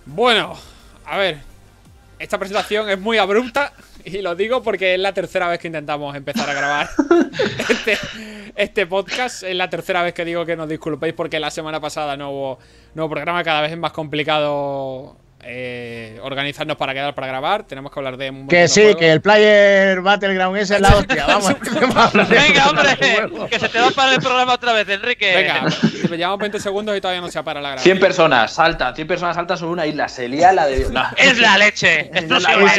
Bueno, a ver, esta presentación es muy abrupta y lo digo porque es la tercera vez que intentamos empezar a grabar este podcast. Es la tercera vez que digo que nos disculpéis porque la semana pasada no hubo programa. Cada vez es más complicado organizarnos para quedar para grabar. Tenemos que hablar de un que sí, juegos. Que el Player Battleground es la hostia. Vamos. Venga, hombre, que se te va a parar el programa otra vez, Enrique. Venga, llevamos 20 segundos y todavía no se para la grabación. 100 personas saltan sobre una isla. Se lía la de... No. Es la leche. Explosiva.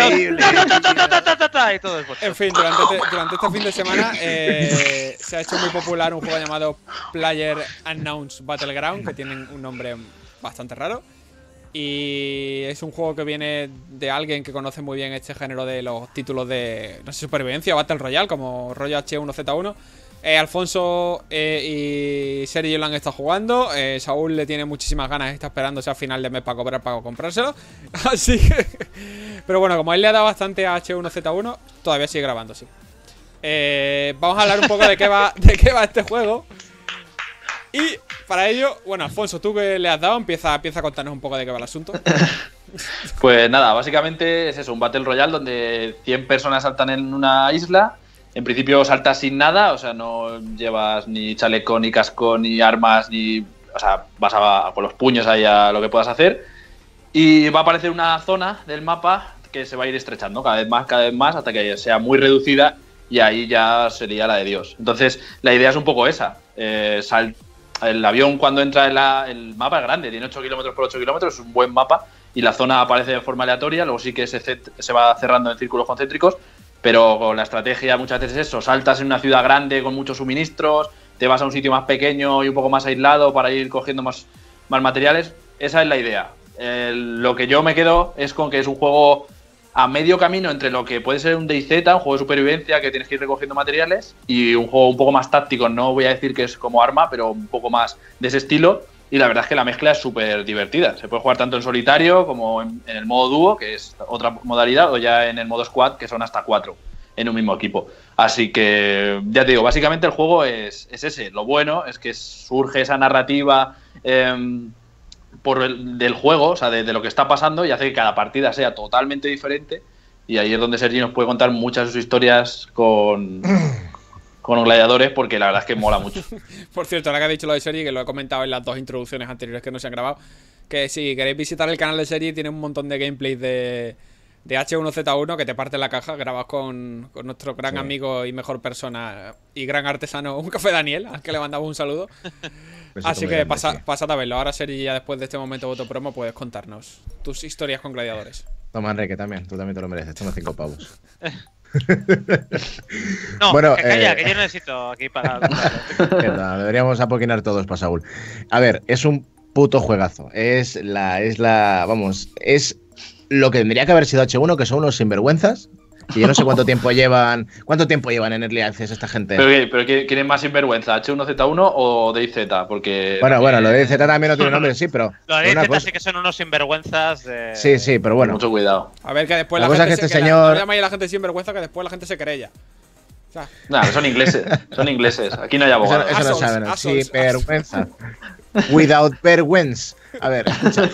Y todo eso. En fin, durante este fin de semana se ha hecho muy popular un juego llamado PlayerUnknown's Battleground, que tiene un nombre bastante raro. Y es un juego que viene de alguien que conoce muy bien este género de los títulos de, no sé, supervivencia o Battle Royale, como rollo H1Z1. Alfonso y Sergio lo han estado jugando. Saúl le tiene muchísimas ganas, está esperándose a final de mes para cobrar para comprárselo. Así que... Pero bueno, como él le ha dado bastante a H1Z1, todavía sigue grabando, sí. Vamos a hablar un poco de qué va este juego. Y para ello, bueno, Alfonso, tú que le has dado, empieza a contarnos un poco de qué va el asunto. Pues nada, básicamente es eso, un Battle Royale donde 100 personas saltan en una isla. En principio saltas sin nada, o sea, no llevas ni chaleco, ni casco, ni armas, ni... O sea, vas con los puños ahí a lo que puedas hacer. Y va a aparecer una zona del mapa que se va a ir estrechando cada vez más, hasta que sea muy reducida y ahí ya sería la de Dios. Entonces, la idea es un poco esa. El avión cuando entra el mapa es grande, tiene 8 kilómetros por 8 kilómetros, es un buen mapa y la zona aparece de forma aleatoria, luego sí que se va cerrando en círculos concéntricos, pero con la estrategia muchas veces es eso, saltas en una ciudad grande con muchos suministros, te vas a un sitio más pequeño y un poco más aislado para ir cogiendo más materiales, esa es la idea. Lo que yo me quedo es con que es un juego a medio camino entre lo que puede ser un DayZ, un juego de supervivencia que tienes que ir recogiendo materiales, y un juego un poco más táctico, no voy a decir que es como Arma, pero un poco más de ese estilo, y la verdad es que la mezcla es súper divertida. Se puede jugar tanto en solitario como en el modo dúo, que es otra modalidad, o ya en el modo squad, que son hasta 4 en un mismo equipo. Así que, ya te digo, básicamente el juego es ese. Lo bueno es que surge esa narrativa del juego, o sea, de lo que está pasando, y hace que cada partida sea totalmente diferente, y ahí es donde Sergi nos puede contar muchas de sus historias con gladiadores, porque la verdad es que mola mucho. Por cierto, ahora que ha dicho lo de Sergi, que lo he comentado en las dos introducciones anteriores que no se han grabado, que si queréis visitar el canal de Sergi, tiene un montón de gameplays de H1Z1 que te parte la caja, grabas con nuestro gran amigo y mejor persona y gran artesano, un café Daniel, al que le mandamos un saludo. Así que pasad a verlo. Ahora, Sergi, ya después de este momento de autopromo, puedes contarnos tus historias con gladiadores. Toma, Enrique, también. Tú también te lo mereces. Toma 5 pavos. No, bueno, calla, que yo necesito aquí pagar. Deberíamos apoquinar todos para Saúl. A ver, es un puto juegazo. Es lo que tendría que haber sido H1, que son unos sinvergüenzas. Y yo no sé cuánto tiempo llevan en Early Access esta gente. Pero ¿quién es más sinvergüenza? ¿H1Z1 o DayZ? Porque... Bueno, lo de DayZ también no tiene nombre, sí, pero... Lo de DayZ sí que son unos sinvergüenzas de... Sí, pero bueno. Mucho cuidado. A ver, que después la gente no llamáis a la gente sinvergüenza, que después la gente se querella. O sea, nah, son ingleses. Aquí no hay abogados. Eso no saben. Sí, vergüenza. Without vergüenza. A ver, escucha.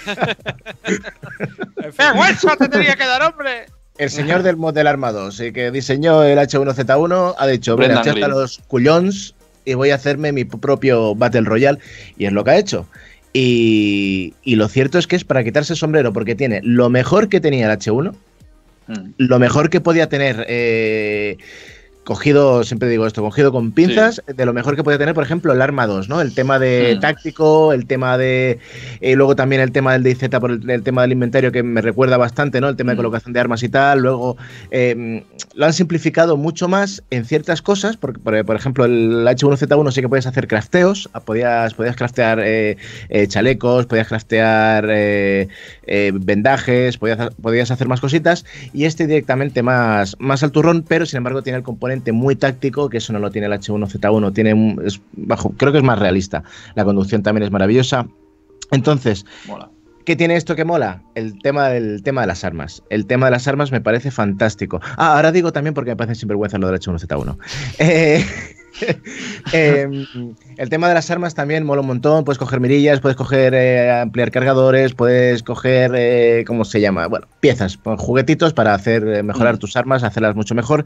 ¡Vergüenza te tenía que dar, hombre! El señor del Model Arma 2, que diseñó el H1Z1, ha dicho, mira, estoy hasta los cullons y voy a hacerme mi propio Battle Royale. Y es lo que ha hecho. Y lo cierto es que es para quitarse el sombrero, porque tiene lo mejor que tenía el H1, lo mejor que podía tener... cogido con pinzas, sí. De lo mejor que podía tener, por ejemplo, el Arma 2, ¿no? El tema de táctico, el tema de... luego también el tema del DayZ por el tema del inventario, que me recuerda bastante, ¿no? El tema de colocación de armas y tal. Luego lo han simplificado mucho más en ciertas cosas, porque, por ejemplo, el H1Z1 sí que puedes hacer crafteos, podías craftear chalecos, podías craftear vendajes, podías hacer más cositas, y este directamente más al turrón, pero sin embargo tiene el componente muy táctico, que eso no lo tiene el H1Z1, creo que es más realista. La conducción también es maravillosa. Entonces, mola. ¿Qué tiene esto que mola? El tema de las armas. El tema de las armas me parece fantástico. Ahora digo también porque me parece sinvergüenza lo del H1Z1. El tema de las armas también mola un montón. Puedes coger mirillas, puedes coger ampliar cargadores, puedes coger, ¿cómo se llama? Bueno, piezas, juguetitos para hacer mejorar tus armas, hacerlas mucho mejor.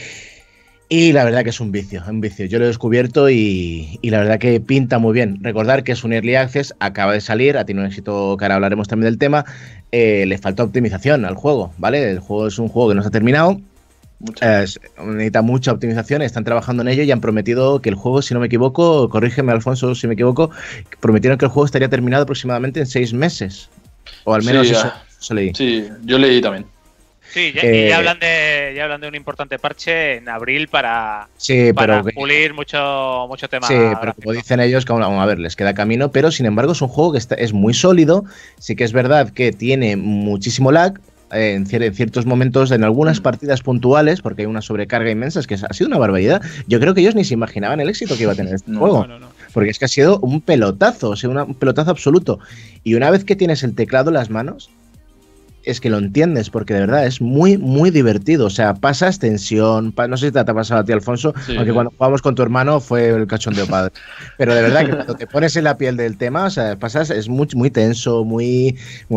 Y la verdad que es un vicio, un vicio. Yo lo he descubierto y la verdad que pinta muy bien. Recordar que es un Early Access, acaba de salir, ha tenido un éxito que ahora hablaremos también del tema. Le falta optimización al juego, ¿vale? El juego es un juego que no se ha terminado. Necesita mucha optimización, están trabajando en ello y han prometido que el juego, si no me equivoco, corrígeme Alfonso si me equivoco, prometieron que el juego estaría terminado aproximadamente en 6 meses. O al menos eso leí. Sí, yo leí también. Sí, y ya hablan de un importante parche en abril para pulir mucho tema. Sí, pero como dicen ellos, que vamos a ver, les queda camino, pero sin embargo es un juego que es muy sólido. Sí que es verdad que tiene muchísimo lag en ciertos momentos, en algunas partidas puntuales, porque hay una sobrecarga inmensa, es que ha sido una barbaridad. Yo creo que ellos ni se imaginaban el éxito que iba a tener este juego. No. Porque es que ha sido un pelotazo, o sea, un pelotazo absoluto. Y una vez que tienes el teclado en las manos, es que lo entiendes, porque de verdad es muy, muy divertido. O sea, pasas tensión. No sé si te ha pasado a ti, Alfonso, aunque cuando jugamos con tu hermano fue el cachondeo padre. Pero de verdad que cuando te pones en la piel del tema, o sea, es muy, muy tenso, muy.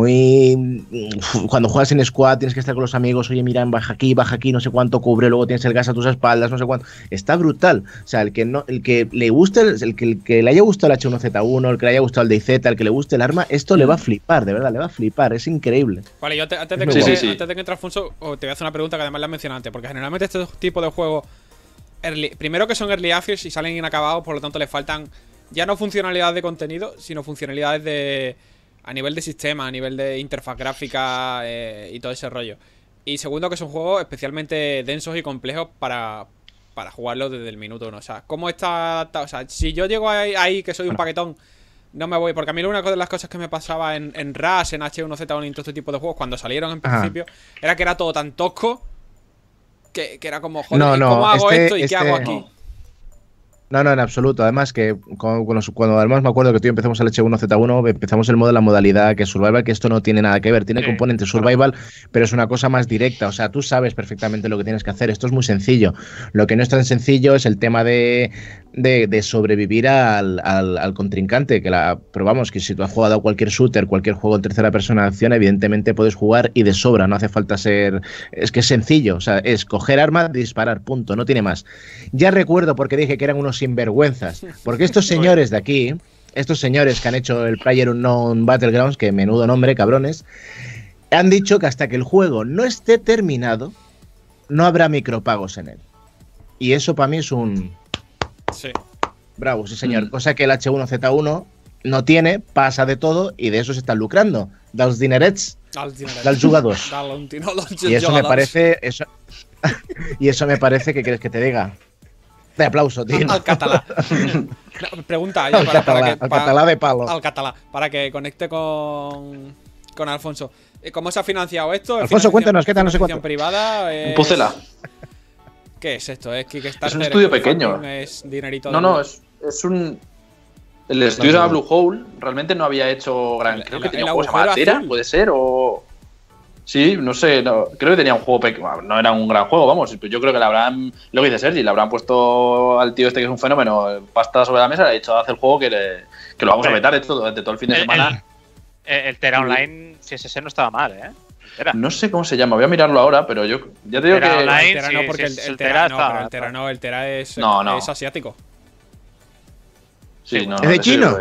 Cuando juegas en squad tienes que estar con los amigos. Oye, mira, baja aquí, no sé cuánto cubre, luego tienes el gas a tus espaldas, no sé cuánto. Está brutal. O sea, el que le guste, el que le haya gustado el H1Z1, el que le haya gustado el DayZ, el que le guste el arma, esto le va a flipar, de verdad, le va a flipar. Es increíble. Vale, yo antes de que entre Alfonso, te voy a hacer una pregunta que además la has mencionado antes, porque generalmente este tipo de juegos, primero que son early access y salen inacabados, por lo tanto les faltan ya no funcionalidades de contenido, sino funcionalidades a nivel de sistema, a nivel de interfaz gráfica y todo ese rollo. Y segundo, que son juegos especialmente densos y complejos para jugarlos desde el minuto 1. O sea, ¿cómo está adaptado? O sea, si yo llego ahí que soy un paquetón, no me voy, porque a mí una de las cosas que me pasaba en Rush, en H1Z1 y todo este tipo de juegos, cuando salieron en principio, era que era todo tan tosco que era como, joder, ¿cómo hago esto y qué hago aquí? No, en absoluto. Además que cuando además me acuerdo que tú y empezamos el H1Z1, empezamos el modo de la modalidad que es Survival, que esto no tiene nada que ver. Tiene componente Survival, pero es una cosa más directa. O sea, tú sabes perfectamente lo que tienes que hacer. Esto es muy sencillo. Lo que no es tan sencillo es el tema de sobrevivir al contrincante. Pero vamos, que si tú has jugado a cualquier shooter, cualquier juego en tercera persona de acción, evidentemente puedes jugar y de sobra. No hace falta ser... Es que es sencillo. O sea, es coger arma, disparar, punto. No tiene más. Ya recuerdo porque dije que eran unos sinvergüenzas, porque estos señores de aquí, estos señores que han hecho el PlayerUnknown Battlegrounds, que menudo nombre, cabrones, han dicho que hasta que el juego no esté terminado, no habrá micropagos en él. Y eso para mí es un... Sí. Bravo, sí señor. Cosa que el H1Z1 no tiene, pasa de todo y de eso se están lucrando. Dels dinerets, dels jugadors. Y eso me parece... Y eso me parece, ¿qué quieres que te diga? De aplauso, tío. Al catalá. Pregunta al catalá de palo. Al catalá, para que conecte con Alfonso. ¿Cómo se ha financiado esto? Alfonso, cuéntanos, ¿qué tal? No sé cuánto. Privada. Pucela. ¿Qué es esto? ¿Es Kickstarter? Es un estudio pequeño. ¿Es dinerito? No, es un... El estudio de Blue Hole realmente no había hecho gran... Creo que tenía un juego que se llama Tera, puede ser, o... Sí, no sé, creo que tenía un juego pequeño, no era un gran juego, vamos, yo creo que le habrán, lo que dice Sergi, le habrán puesto al tío este que es un fenómeno, pasta sobre la mesa, le ha dicho, haz el juego que lo vamos a meter durante todo el fin de semana. El Tera Online, si ese no estaba mal, ¿eh? No sé cómo se llama, voy a mirarlo ahora, pero yo ya te digo Tera que... Online, el Tera no, porque el Tera es asiático. Sí, no, ¿Es de chino?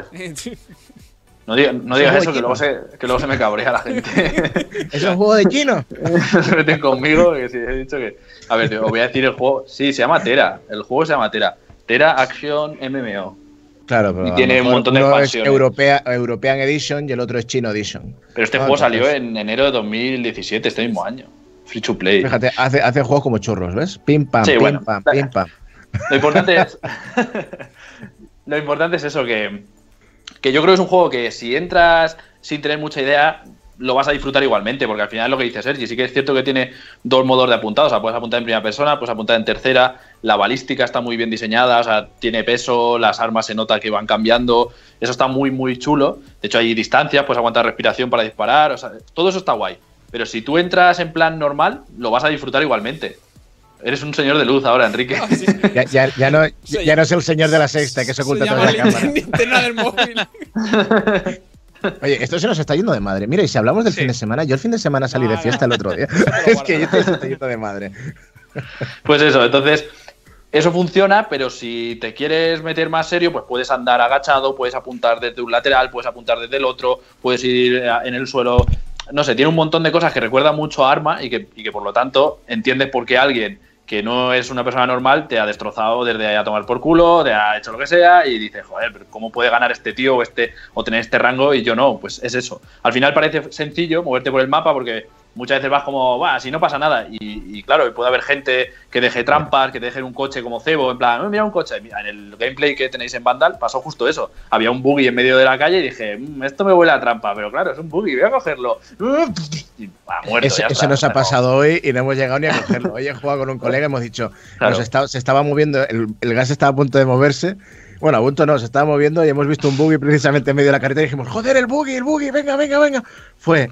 No digas eso, que luego se me cabrea la gente. ¿Es un juego de chino? Se meten conmigo, que sí, he dicho que... A ver, os voy a decir el juego. Sí, se llama Tera. El juego se llama Tera. Tera Action MMO. Claro, pero y tiene un montón de expansiones. Es European Edition y el otro es Chino Edition. Pero este juego salió en enero de 2017, este mismo año. Free to play. Fíjate, hace juegos como churros, ¿ves? Pim pam, sí, pim pam, pim pam. Lo importante es eso, que yo creo que es un juego que si entras sin tener mucha idea, lo vas a disfrutar igualmente, porque al final es lo que dice Sergi, sí que es cierto que tiene dos modos de apuntado, o sea, puedes apuntar en primera persona, puedes apuntar en tercera, la balística está muy bien diseñada, o sea, tiene peso, las armas se nota que van cambiando, eso está muy, muy chulo, de hecho hay distancias, puedes aguantar respiración para disparar, o sea, todo eso está guay, pero si tú entras en plan normal, lo vas a disfrutar igualmente. Eres un señor de luz ahora, Enrique. Ah, sí. Ya no es el señor de la sexta que se oculta toda la cámara. Linterna del móvil. Oye, esto se nos está yendo de madre. Mira, y si hablamos del fin de semana, yo el fin de semana salí de fiesta el otro día. Es que yo te estoy yendo de madre. Pues eso, entonces, eso funciona, pero si te quieres meter más serio, pues puedes andar agachado, puedes apuntar desde un lateral, puedes apuntar desde el otro, puedes ir en el suelo. No sé, tiene un montón de cosas que recuerda mucho a Arma y que por lo tanto entiendes por qué alguien que no es una persona normal te ha destrozado desde ahí a tomar por culo, te ha hecho lo que sea y dices, joder, pero ¿cómo puede ganar este tío o tener este rango y yo no? Pues es eso. Al final parece sencillo moverte por el mapa porque muchas veces vas como, va, si no pasa nada. Y claro, puede haber gente que deje trampas, que te dejen un coche como cebo, en plan, mira un coche. Mira, en el gameplay que tenéis en Vandal pasó justo eso. Había un buggy en medio de la calle y dije, esto me huele a trampa, pero claro, es un buggy, voy a cogerlo. Y, muerto, eso nos ha pasado hoy y no hemos llegado ni a cogerlo. Hoy he jugado con un colega y hemos dicho, claro. Se estaba moviendo, el gas estaba a punto de moverse. Bueno, a punto no, se estaba moviendo y hemos visto un buggy precisamente en medio de la carretera y dijimos, joder, el buggy, venga. Fue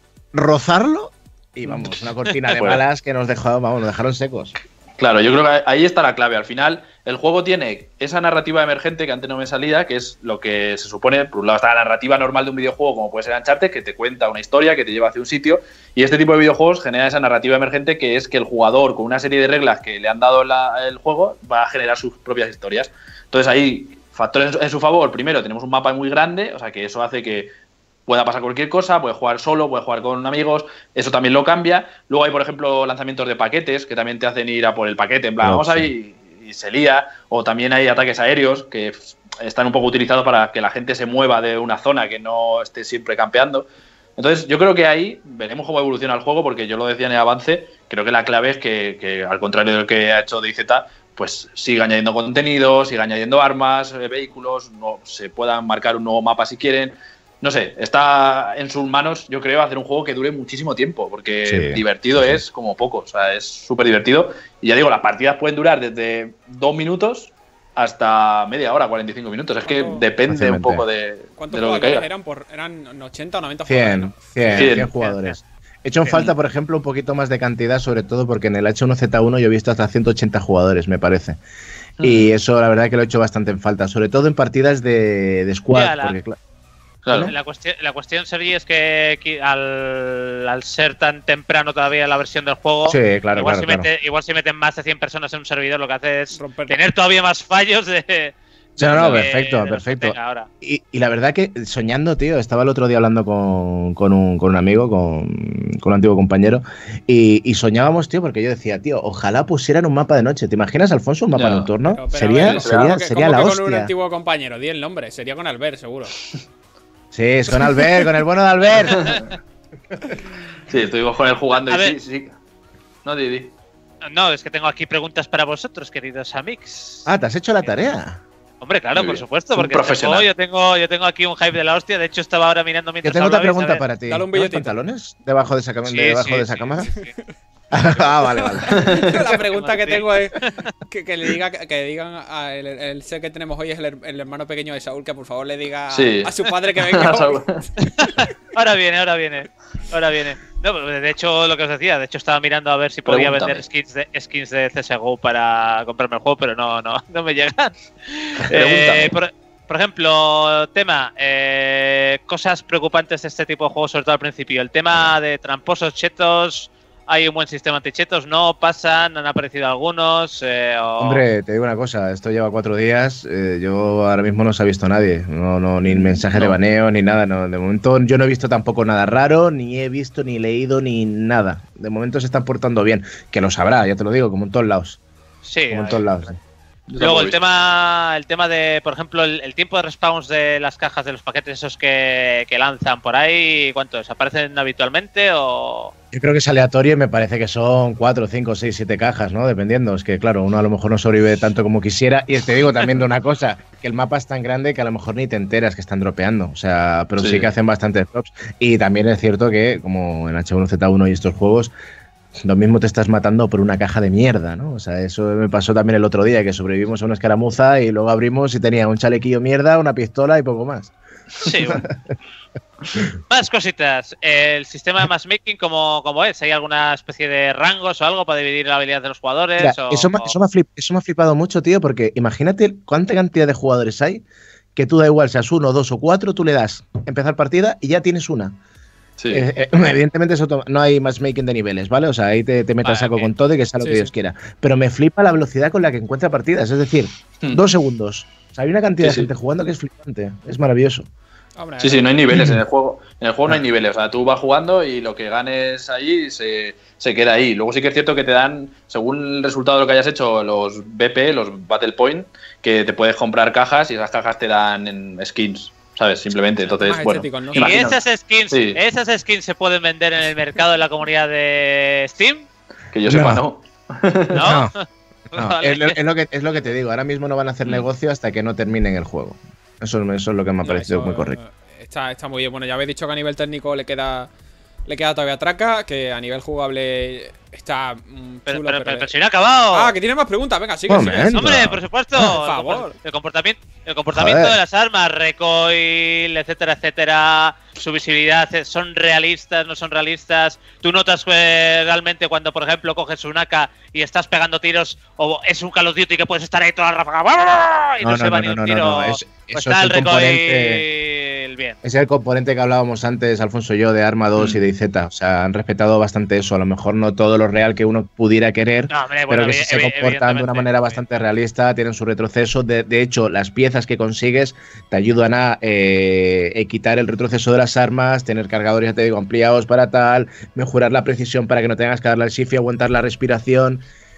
rozarlo y vamos, una cortina de balas que nos dejaron secos. Claro, yo creo que ahí está la clave. Al final, el juego tiene esa narrativa emergente que antes no me salía, que es lo que se supone. Por un lado está la narrativa normal de un videojuego, como puede ser Uncharted, que te cuenta una historia, que te lleva hacia un sitio. Y este tipo de videojuegos genera esa narrativa emergente, que es que el jugador, con una serie de reglas que le han dado el juego, va a generar sus propias historias. Entonces, hay factores en su favor. Primero, tenemos un mapa muy grande, o sea que eso hace que pueda pasar cualquier cosa, puedes jugar solo, puedes jugar con amigos, eso también lo cambia. Luego hay, por ejemplo, lanzamientos de paquetes que también te hacen ir a por el paquete, en plan, vamos ahí y se lía. O también hay ataques aéreos que están un poco utilizados para que la gente se mueva de una zona, que no esté siempre campeando. Entonces, yo creo que ahí veremos cómo evoluciona el juego, porque yo lo decía en el avance, creo que la clave es que al contrario del que ha hecho DayZ, pues siga añadiendo contenido, siga añadiendo armas, vehículos, se puedan marcar un nuevo mapa si quieren. No sé, está en sus manos, yo creo, hacer un juego que dure muchísimo tiempo, porque divertido es como poco, o sea, es súper divertido. Y ya digo, las partidas pueden durar desde 2 minutos hasta media hora, 45 minutos. Es que depende un poco de lo que caiga. ¿Eran 80 o 90 jugadores? 100 jugadores. He hecho en falta, por ejemplo, un poquito más de cantidad, sobre todo porque en el H1Z1 yo he visto hasta 180 jugadores, me parece. Y eso, la verdad, que lo he hecho bastante en falta, sobre todo en partidas de squad, porque claro. La cuestión, Sergi, es que al ser tan temprano todavía la versión del juego, igual si meten más de 100 personas en un servidor, lo que hace es tener todavía más fallos de... perfecto. Y la verdad que soñando, tío, estaba el otro día hablando con un amigo, con un antiguo compañero, y soñábamos, tío, porque yo decía, tío, ojalá pusieran un mapa de noche. ¿Te imaginas, Alfonso, un mapa nocturno? Pero sería la hostia. Con un antiguo compañero, di el nombre, sería con Albert, seguro. Sí, es con Albert, con el bueno de Albert. Sí, estuvimos con él jugando y sí. No, Didi. No, es que tengo aquí preguntas para vosotros, queridos amigos. Ah, ¿te has hecho la tarea? Hombre, claro, por supuesto, porque yo tengo aquí un hype de la hostia. De hecho, estaba ahora mirando mientras yo tengo otra pregunta para ti. Dale un billetito. ¿Pantalones debajo de esa cámara? Sí. Vale. La pregunta que tengo es que le digan a el ser que tenemos hoy es el hermano pequeño de Saúl, que por favor le diga a su padre que venga. Ahora viene. No, de hecho, lo que os decía, estaba mirando a ver si podía vender skins de CSGO para comprarme el juego, pero no me llegan. Por ejemplo, cosas preocupantes de este tipo de juegos, sobre todo al principio. El tema de tramposos, chetos. Hay un buen sistema antichetos, no pasan, han aparecido algunos. Hombre, te digo una cosa, esto lleva 4 días, yo ahora mismo no se ha visto nadie, ni mensaje de baneo, ni nada, de momento yo no he visto tampoco nada raro, ni he visto, ni leído, ni nada. De momento se están portando bien, que lo sabrá, ya te lo digo, como en todos lados. Sí. Como en todos lados. Luego el tema de, por ejemplo, el tiempo de respawns de las cajas de los paquetes esos que lanzan por ahí, ¿cuántos? ¿Aparecen habitualmente o...? Yo creo que es aleatorio y me parece que son 4, 5, 6, 7 cajas, ¿no? Dependiendo. Es que, claro, uno a lo mejor no sobrevive tanto como quisiera. Y te digo también de una cosa, que el mapa es tan grande que a lo mejor ni te enteras que están dropeando. O sea, pero sí que hacen bastantes drops. Y también es cierto que, como en H1Z1 y estos juegos, lo mismo te estás matando por una caja de mierda, ¿no? O sea, eso me pasó también el otro día, que sobrevivimos a una escaramuza y luego abrimos y tenía un chalequillo mierda, una pistola y poco más. Sí, bueno. Más cositas. El sistema de matchmaking, ¿cómo es? ¿Hay alguna especie de rangos o algo para dividir la habilidad de los jugadores? Mira, eso me ha flipado mucho, tío, porque imagínate cuánta cantidad de jugadores hay que tú da igual, seas 1, 2 o 4, tú le das empezar partida y ya tienes una. Sí. Evidentemente no hay matchmaking de niveles, ¿vale? O sea, ahí te metes saco con todo y que sea lo que Dios quiera. Pero me flipa la velocidad con la que encuentra partidas, es decir, 2 segundos. O sea, hay una cantidad de gente jugando que es flipante, es maravilloso. Sí, no hay niveles en el juego. En el juego no hay niveles, o sea, tú vas jugando y lo que ganes ahí se queda ahí. Luego sí que es cierto que te dan, según el resultado de lo que hayas hecho, los BP, los Battle Point, que te puedes comprar cajas y esas cajas te dan en skins, ¿sabes? Simplemente, entonces, bueno. ¿no? ¿Y esas skins se pueden vender en el mercado de la comunidad de Steam? Que yo sepa, no. ¿No? Vale. Es lo que te digo, ahora mismo no van a hacer negocio hasta que no terminen el juego. Eso es lo que me ha parecido muy correcto. Está muy bien. Bueno, ya habéis dicho que a nivel técnico le queda todavía traca, que a nivel jugable está chulo, pero si no ha acabado. Ah, que tiene más preguntas. Venga, sigue. Hombre, por supuesto. Por favor. El comportamiento de las armas, recoil, etcétera, etcétera, su visibilidad, ¿son realistas, no son realistas? ¿Tú notas realmente cuando, por ejemplo, coges un AK y estás pegando tiros, o es un Call of Duty que puedes estar ahí toda la ráfaga y no se va ni un tiro? Eso está el recoil bien. Es el componente que hablábamos antes, Alfonso y yo, de Arma 2 y de IZ. O sea, han respetado bastante eso. A lo mejor no todo lo real que uno pudiera querer, pero que sí se comportan de una manera bastante realista, tienen su retroceso. De hecho, las piezas que consigues te ayudan a quitar el retroceso de las armas, tener cargadores, ya te digo, ampliados para tal, mejorar la precisión para que no tengas que darle al shift y aguantar la respiración.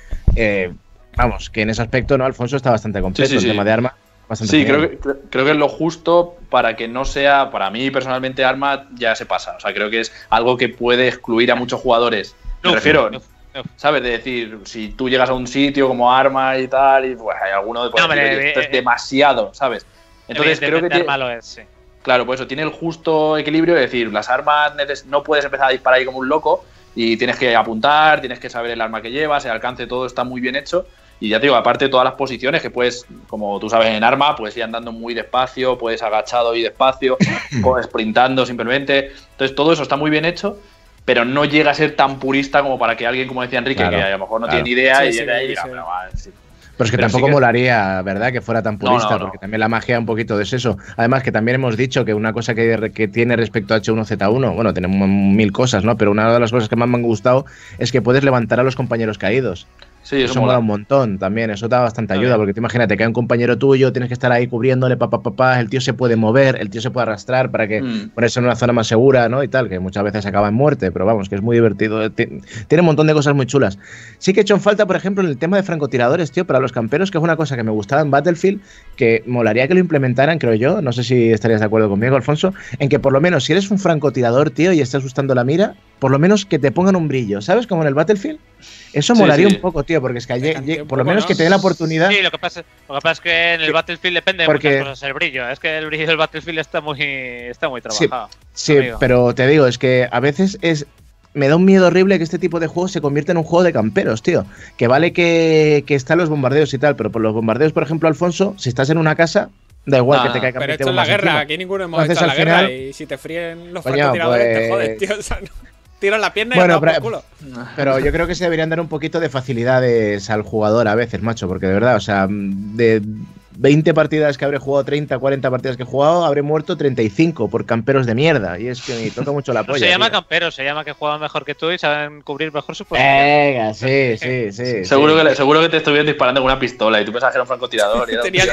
Vamos, que en ese aspecto, ¿no? Alfonso está bastante completo el tema de arma. Sí, creo que es lo justo para que no sea, para mí personalmente Arma ya se pasa, o sea, creo que es algo que puede excluir a muchos jugadores. Me refiero, ¿sabes? De decir, si tú llegas a un sitio como Arma y tal, y pues hay alguno de decir, esto es demasiado, ¿sabes? Entonces creo que Arma lo es, sí. Claro, pues eso, tiene el justo equilibrio de decir, las armas no puedes empezar a disparar ahí como un loco y tienes que apuntar, tienes que saber el arma que llevas, el alcance, todo está muy bien hecho. Y ya te digo, aparte de todas las posiciones que puedes, como tú sabes en Arma, puedes ir andando muy despacio, puedes agachado y despacio, sprintando simplemente. Entonces todo eso está muy bien hecho, pero no llega a ser tan purista como para que alguien, como decía Enrique, que a lo mejor no tiene ni idea y llega ahí y diga, Pero es que tampoco molaría, ¿verdad? Que fuera tan purista, porque también la magia un poquito es eso. Además que también hemos dicho que una cosa que tiene respecto a H1Z1, bueno, tenemos 1000 cosas, ¿no? Pero una de las cosas que más me han gustado es que puedes levantar a los compañeros caídos. Sí, eso mola un montón también, eso da bastante ayuda, porque tú imagínate que hay un compañero tuyo, tienes que estar ahí cubriéndole, el tío se puede mover, el tío se puede arrastrar para que ponerse en una zona más segura, ¿no? Y tal, que muchas veces acaba en muerte, pero vamos, que es muy divertido, tiene un montón de cosas muy chulas. Sí que he hecho en falta, por ejemplo, en el tema de francotiradores, tío, para los camperos, que es una cosa que me gustaba en Battlefield, que molaría que lo implementaran, creo yo, no sé si estarías de acuerdo conmigo, Alfonso, en que por lo menos si eres un francotirador, tío, y estás usando la mira, por lo menos que te pongan un brillo, ¿sabes? Como en el Battlefield. Eso molaría un poco, tío, porque es que por lo menos que te den la oportunidad. Sí, lo que pasa es que en el Battlefield depende de muchas cosas el brillo. Es que el brillo del Battlefield está muy trabajado. Sí, pero te digo, es que a veces me da un miedo horrible que este tipo de juegos se convierta en un juego de camperos, tío. Que vale que están los bombardeos y tal, pero por los bombardeos, por ejemplo, Alfonso, si estás en una casa, da igual que te caigan. Pero esto es la guerra, aquí ninguno hemos estado en la guerra y si te fríen los francotiradores te jodes, tío. O sea, tiran la pierna y te por culo. Pero yo creo que se deberían dar un poquito de facilidades al jugador a veces, macho, porque de verdad, o sea, de 20 partidas que habré jugado, 30, 40 partidas que he jugado, habré muerto 35 por camperos de mierda. Y es que me toca mucho la polla. No se llama camperos, se llama que juegan mejor que tú y saben cubrir mejor su posición. Venga, sí. Seguro que te estuvieron disparando con una pistola y tú pensabas que era un francotirador.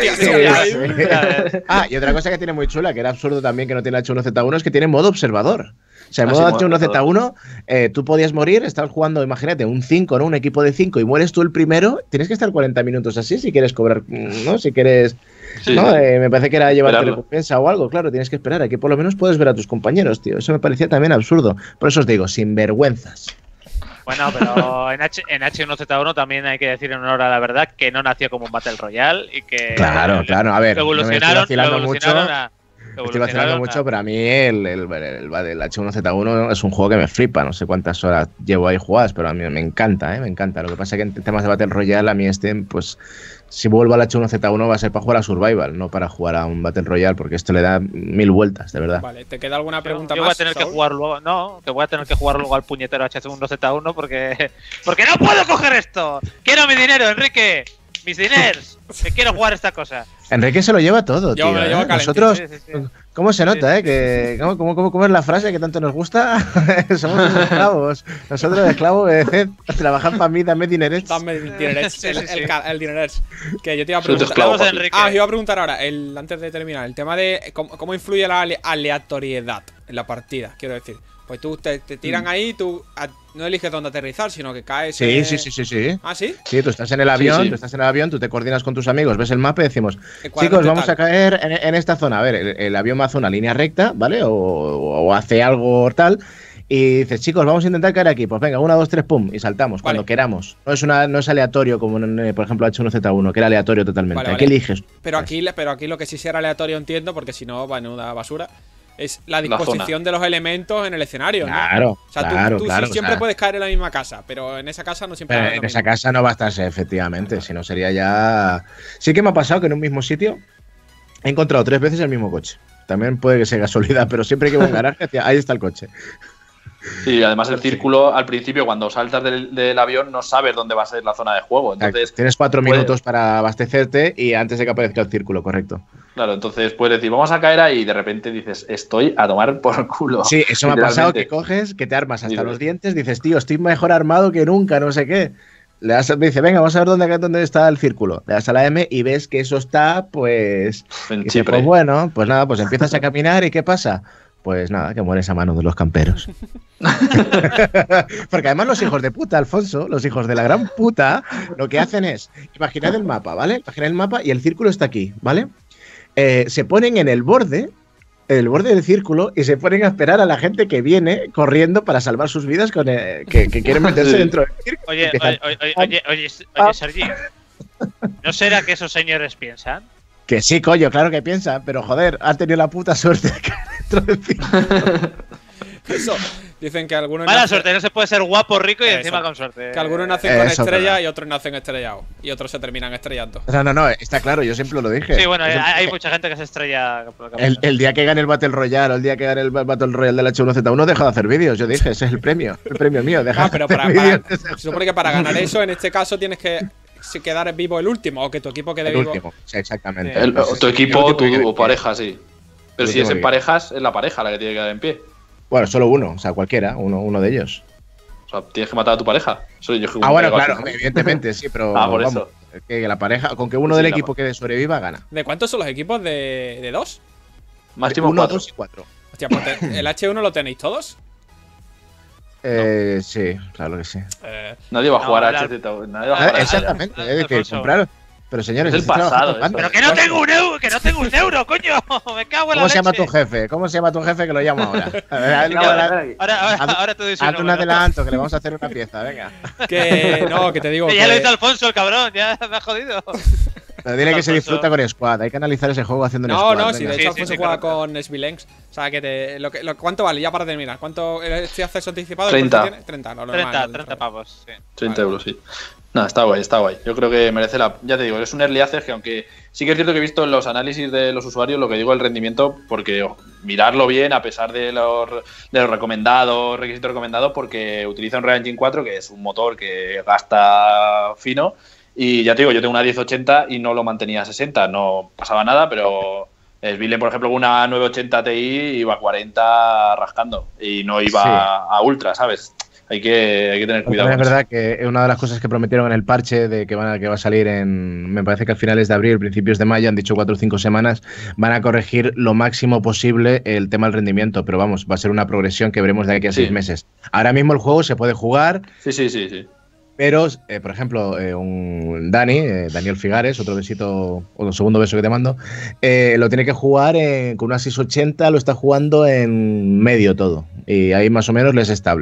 Y otra cosa que tiene muy chula, que era absurdo también que no tiene H1Z1, es que tiene modo observador. O sea, en modo H1Z1, tú podías morir, estabas jugando, imagínate, un 5, ¿no? Un equipo de 5 y mueres tú el primero, tienes que estar 40 minutos así si quieres cobrar, ¿no? Si quieres, ¿no? Me parece que era llevarte recompensa o algo, claro, tienes que esperar. Aquí por lo menos puedes ver a tus compañeros, tío. Eso me parecía también absurdo. Por eso os digo, sinvergüenzas. Bueno, pero en H1Z1 también hay que decir en honor a la verdad que no nació como un Battle Royale y que claro, a ver, evolucionaron Estoy vacilando mucho, pero a mí el H1Z1 es un juego que me flipa. No sé cuántas horas llevo ahí jugadas, pero a mí me encanta, me encanta. Lo que pasa es que en temas de Battle Royale, a mí pues si vuelvo al H1Z1 va a ser para jugar a Survival, no para jugar a un Battle Royale, porque esto le da 1000 vueltas, de verdad. Vale, ¿te queda alguna pregunta yo más? Voy a tener que jugar luego, que voy a tener que jugar luego al puñetero H1Z1 porque no puedo coger esto. Quiero mi dinero, Enrique. Mis diners. Que quiero jugar esta cosa. Enrique se lo lleva todo, tío. Yo me lo llevo Nosotros, sí. ¿cómo se nota, que ¿cómo es la frase que tanto nos gusta? Somos unos esclavos. Nosotros esclavos trabajar para mí, dame dinerets. Dame dinerets, el dinerets. Que yo te iba a Soy tu preguntar. esclavo, Os iba a preguntar ahora, antes de terminar, el tema de cómo influye la aleatoriedad en la partida, quiero decir. Pues tú te tiran ahí, tú no eliges dónde aterrizar, sino que caes. Sí. ¿Ah, sí? Sí, tú estás en el avión, sí. Tú te coordinas con tus amigos, ves el mapa y decimos, chicos, vamos a caer en esta zona. A ver, el avión hace una línea recta, ¿vale? O hace algo tal. Y dices, chicos, vamos a intentar caer aquí. Pues venga, 1, 2, 3, pum, y saltamos cuando queramos. No es aleatorio como en, por ejemplo, H1Z1, que era aleatorio totalmente. Vale. Aquí eliges. Pero aquí lo que sí será aleatorio entiendo, porque si no, va en una basura. Es la disposición de los elementos en el escenario, ¿no? Claro, o sea, tú siempre puedes caer en la misma casa, pero en esa casa no siempre. Pero en esa casa no va a estarse, efectivamente. Si no sería ya. Sí que me ha pasado que en un mismo sitio he encontrado 3 veces el mismo coche. También puede que sea casualidad, pero siempre que voy a un garaje, ahí está el coche. Sí, además el círculo al principio, cuando saltas del avión, no sabes dónde va a ser la zona de juego. Entonces tienes 4 minutos para abastecerte y antes de que aparezca el círculo, correcto. Claro, entonces puedes decir, vamos a caer ahí y de repente dices, estoy a tomar por culo. Sí, eso me ha pasado, que coges, que te armas hasta los dientes, dices, tío, estoy mejor armado que nunca, no sé qué. Dice, venga, vamos a ver dónde está el círculo. Le das a la M y ves que eso está, pues. En Chipre. Pues bueno, pues nada, pues empiezas a caminar y ¿qué pasa? Pues nada, que mueres a mano de los camperos. Porque además los hijos de puta, Alfonso, los hijos de la gran puta, lo que hacen es, imaginad el mapa, ¿vale? Imaginad el mapa y el círculo está aquí, ¿vale? Se ponen en el borde del círculo y se ponen a esperar a la gente que viene corriendo para salvar sus vidas que quieren meterse dentro del círculo. Oye, Sergi, ¿no será que esos señores piensan? Que sí, coño, claro que piensan, pero joder, han tenido la puta suerte de caer dentro del círculo. Eso. Dicen que algunos. Mala suerte, no se puede ser guapo, rico y encima con suerte. Que algunos nacen con estrella y otros nacen estrellados. Y otros se terminan estrellando. No, está claro, yo siempre lo dije. Sí, bueno, hay mucha gente que se estrella. El día que gane el Battle Royale o el día que gane el Battle Royale del H1Z1, deja de hacer vídeos. Yo dije, ese es el premio mío. Deja pero se supone que para ganar eso, en este caso, tienes que quedar vivo el último o que tu equipo quede vivo. El último, sí, exactamente. Tu equipo o pareja, sí. Pero si es en parejas, es la pareja la que tiene que quedar en pie. Bueno, solo uno, o sea, cualquiera, uno de ellos. O sea, tienes que matar a tu pareja. Bueno, claro, evidentemente, sí, pero. Por eso. Que la pareja, con que uno del equipo que sobreviva, gana. ¿De cuántos son los equipos? ¿De 2? Máximo 1, 4. 2 y 4. Hostia, pues ¿el H1 lo tenéis todos? No. Sí, claro que sí. Nadie va a jugar a HZ. Nadie va a jugar exactamente, es que comprar. Pero señores, es el pasado. Pero que no tengo un euro, coño. Me cago en la ¿Cómo se llama leche. tu jefe? ¿Cómo se llama tu jefe que lo llamo ahora? Ahora te doy su Haz un número. adelanto, que le vamos a hacer una pieza, venga. Que te digo. Que ya lo hizo Alfonso, el cabrón, ya me ha jodido. Pero dile que se disfruta con Squad, hay que analizar ese juego haciendo un Squad. No, si de hecho Alfonso juega con Svilenx. O sea, que ¿cuánto vale? Ya para terminar. ¿Cuánto este acceso anticipado? 30. 30, lo normal. 30 pavos, sí. 30 euros, sí. Nada, está guay. Yo creo que merece la. Ya te digo, es un early access que, aunque sí que es cierto que he visto en los análisis de los usuarios lo que digo el rendimiento, porque mirarlo bien a pesar de los requisitos recomendados, porque utiliza un Unreal Engine 4, que es un motor que gasta fino. Y ya te digo, yo tengo una 1080 y no lo mantenía a 60, no pasaba nada, pero Svilen, por ejemplo, con una 980 Ti iba a 40 rascando y no iba a ultra, ¿sabes? Hay que tener cuidado. Es verdad que una de las cosas que prometieron en el parche de que va a salir me parece que a finales de abril, principios de mayo, han dicho 4 o 5 semanas, van a corregir lo máximo posible el tema del rendimiento, pero vamos, va a ser una progresión que veremos de aquí a 6 meses. Ahora mismo el juego se puede jugar. Sí. Pero, por ejemplo, Daniel Figares, otro segundo beso que te mando, lo tiene que jugar con una 680, lo está jugando en medio todo. Y ahí más o menos le es estable.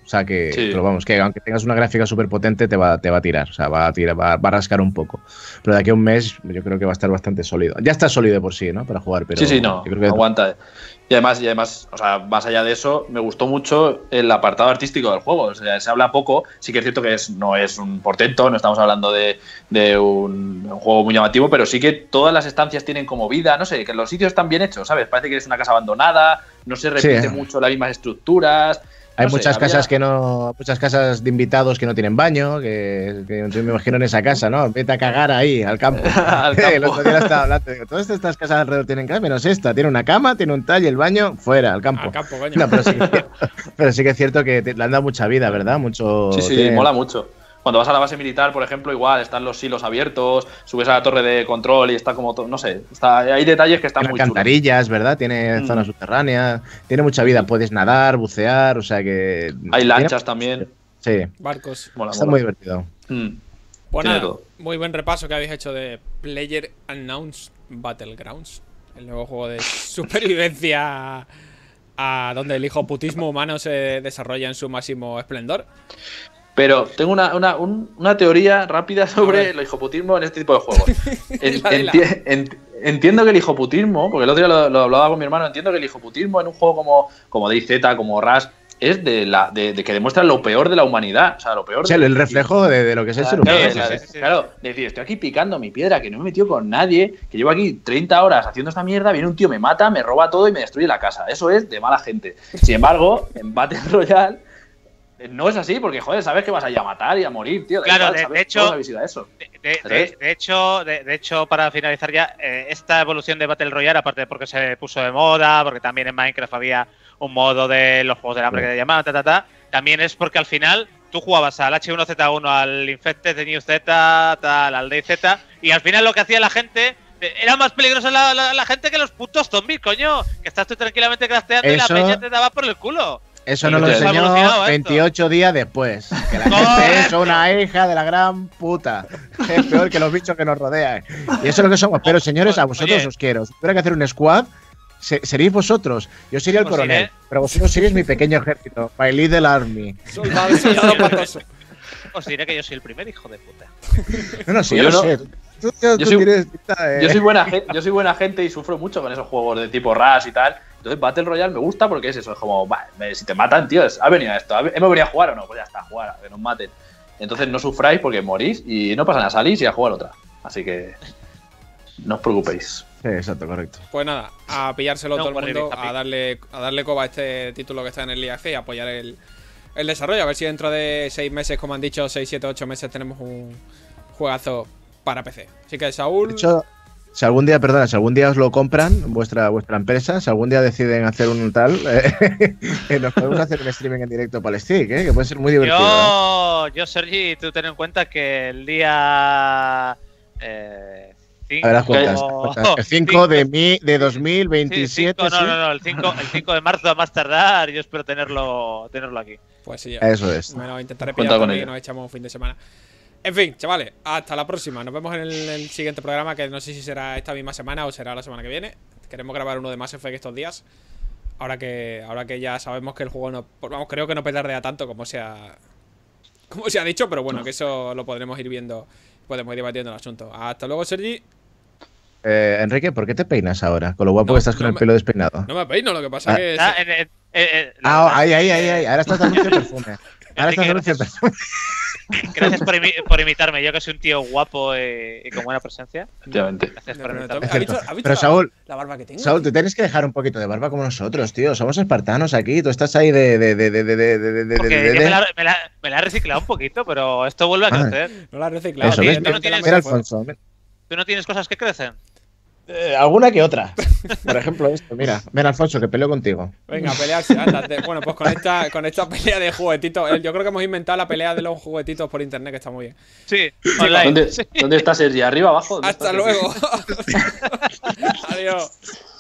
O sea que, Sí. pero vamos, que aunque tengas una gráfica súper potente, te va a tirar. O sea, va a rascar un poco. Pero de aquí a un mes, yo creo que va a estar bastante sólido. Ya está sólido de por sí, ¿no? Para jugar, pero. Sí, no, yo creo que aguanta. Y además, o sea, más allá de eso, me gustó mucho el apartado artístico del juego. O sea, se habla poco. Sí que es cierto que no es un portento, no estamos hablando de un juego muy llamativo, pero sí que todas las estancias tienen como vida. No sé, que los sitios están bien hechos, ¿sabes? Parece que es una casa abandonada, no se repite mucho las mismas estructuras. Hay muchas casas de invitados que no tienen baño, que yo me imagino en esa casa, ¿no? Vete a cagar ahí, al campo. Al campo. El otro día estaba hablando, digo, todas estas casas alrededor tienen casa, menos esta. Tiene una cama, tiene un tal y el baño fuera, al campo. Al campo, coño. No, pero sí que es cierto que le han dado mucha vida, ¿verdad? Sí, mola mucho. Cuando vas a la base militar, por ejemplo, igual están los silos abiertos, subes a la torre de control y está como, no sé, hay detalles que están muy chulos. Alcantarillas, ¿verdad? Tiene zonas subterráneas, tiene mucha vida, puedes nadar, bucear, o sea que... Hay lanchas también. Sí. Barcos. Está muy divertido. Pues nada, muy buen repaso que habéis hecho de PlayerUnknown's Battlegrounds, el nuevo juego de supervivencia donde el hijoputismo humano se desarrolla en su máximo esplendor. Pero tengo una teoría rápida sobre el hijoputismo en este tipo de juegos. Entiendo que el hijoputismo, porque el otro día lo hablaba con mi hermano, entiendo que el hijoputismo en un juego como DayZ, como Rust, es de que demuestra lo peor de la humanidad. O sea, lo peor. Sí, el reflejo de lo que es el ser humano. Claro, decir, estoy aquí picando mi piedra, que no me he metido con nadie, que llevo aquí 30 horas haciendo esta mierda, viene un tío, me mata, me roba todo y me destruye la casa. Eso es de mala gente. Sin embargo, en Battle Royale no es así, porque, joder, sabes que vas a ir a matar y a morir, tío. Claro, igual, de hecho, eso. De hecho, para finalizar ya, esta evolución de Battle Royale, aparte de porque se puso de moda, porque también en Minecraft había un modo de los juegos del hambre que te llamaban, también es porque al final tú jugabas al H1Z1, al Infected, de New Z, al DayZ, y al final lo que hacía la gente era más peligrosa la gente que los putos zombies, coño. Que estás tú tranquilamente crafteando y la peña te daba por el culo. Eso nos lo enseñó 28 días después. Que la gente es una hija de la gran puta. Es peor que los bichos que nos rodean. Y eso es lo que somos. Pero señores, a vosotros os quiero. Si tuviera que hacer un squad, seréis vosotros. Yo sería el coronel. Pero vosotros seréis mi pequeño ejército. My little army. Soldado patoso. Os diré que yo soy el primer hijo de puta. No, sí, yo lo sé. Yo soy buena gente y sufro mucho con esos juegos de tipo Rush y tal. Entonces Battle Royale me gusta porque es eso, es como, si te matan, tío, ha venido esto, hemos venido a jugar o no, pues ya está, a jugar, a que nos maten. Entonces no sufráis porque morís y no pasa nada, salís y a jugar otra. Así que no os preocupéis. Sí, exacto, correcto. Pues nada, a pillárselo todo el mundo, a darle coba a este título que está en el IAC y apoyar el desarrollo, a ver si dentro de 6 meses, como han dicho, 6, 7, 8 meses tenemos un juegazo para PC. Así que, Saúl... De hecho, si algún día os lo compran, vuestra empresa, si algún día deciden hacer un tal, nos podemos hacer un streaming en directo para el stick, que puede ser muy divertido. Yo, Sergi, tú ten en cuenta que el día 5, a ver, cuentas. El 5 de 2027. Sí, no, el 5 de marzo a más tardar, yo espero tenerlo aquí. Pues sí, eso es. Bueno, intentaré pillar por ahí y nos echamos un fin de semana. En fin, chavales, hasta la próxima. Nos vemos en el siguiente programa, que no sé si será esta misma semana o será la semana que viene. Queremos grabar uno de Mass Effect estos días. Ahora que ya sabemos que el juego no... Vamos, creo que no petardea tanto como se ha dicho, pero bueno, que eso lo podremos ir viendo. Podemos ir debatiendo el asunto. Hasta luego, Sergi. Enrique, ¿por qué te peinas ahora? Con lo guapo que estás con el pelo despeinado. No me peino, lo que pasa es que... Ahí. Ahora estás dando perfume. Gracias por imitarme, yo que soy un tío guapo y con buena presencia. Efectivamente. Gracias por imitarme. ¿Has visto Pero Saúl, la barba que tengo? Saúl, tú tienes que dejar un poquito de barba como nosotros, tío. Somos espartanos aquí. Tú estás ahí me la he reciclado un poquito, pero esto vuelve a crecer. No la has reciclado. Eso, mira, Alfonso. ¿Tú no tienes cosas que crecen? Alguna que otra. Por ejemplo, esto, mira. Ven, Alfonso, que peleo contigo. Venga, pelearse, ándate. Bueno, pues con esta pelea de juguetitos. Yo creo que hemos inventado la pelea de los juguetitos por internet, que está muy bien. Sí, online. ¿Dónde está Sergi? ¿Arriba, abajo? Hasta luego. Adiós.